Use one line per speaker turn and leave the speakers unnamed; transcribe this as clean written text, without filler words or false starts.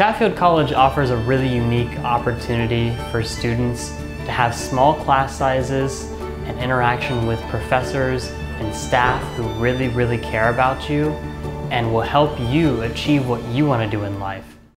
Chatfield College offers a really unique opportunity for students to have small class sizes and interaction with professors and staff who really care about you and will help you achieve what you want to do in life.